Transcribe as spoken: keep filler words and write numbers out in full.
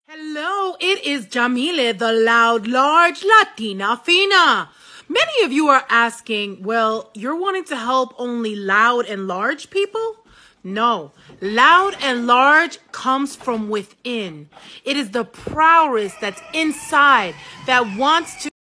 Hello, it is Jamile, the loud, large Latina Fina. Many of you are asking, well, you're wanting to help only loud and large people? No, loud and large comes from within. It is the prowess that's inside that wants to